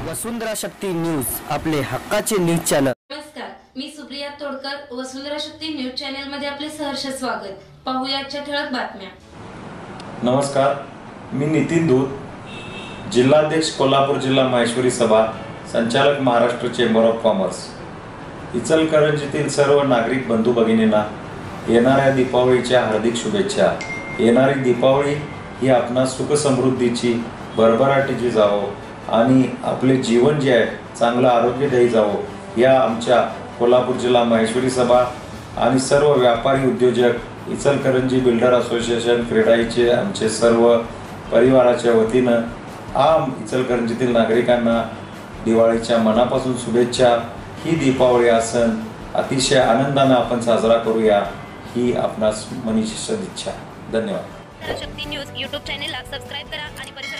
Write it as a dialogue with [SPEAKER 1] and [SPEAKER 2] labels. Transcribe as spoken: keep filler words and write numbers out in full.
[SPEAKER 1] वसुंधरा Shakti news, आपले हक्काचे news channel.
[SPEAKER 2] नमस्कार, मी सुप्रिया तोडकर, वसुंधरा शक्ती न्यूज चॅनल मध्ये आपले सहर्ष स्वागत। पाहूया आजच्या ठळक बातम्या।
[SPEAKER 3] नमस्कार, मी नितीन दूत, जिल्हाध्यक्ष कोल्हापूर जिल्हा माहेश्वरी सभा, संचालक महाराष्ट्र चेंबर ऑफ कॉमर्स। इचलकरंजीतील सर्व नागरिक बंधू भगिनींना येणाऱ्या दीपावलीच्या हार्दिक शुभेच्छा। येणारी दीपावली ही आपणा सुख समृद्धीची, भरभराटीची जावो आणि आपले जीवन जे आहे चांगलं आरोग्यदायी जावो, या आमच्या कोल्हापूर जिल्हा माहेश्वरी सभा आणि सर्व व्यापारी उद्योजक, इचलकरंजी बिल्डर असोसिएशन, क्रेडाईचे आमचे सर्व परिवाराच्या वतीनं आम इचलकरंजीतील नागरिकांना दिवाळीच्या मनापासून शुभेच्छा। ही दीपावली हा सण अतिशय आनंदाने आपण साजरा करूया, ही आपणास मनीषी सदिच्छा। धन्यवाद।
[SPEAKER 4] शक्ती न्यूज यूट्यूब चॅनेलला सबस्क्राइब करा आणि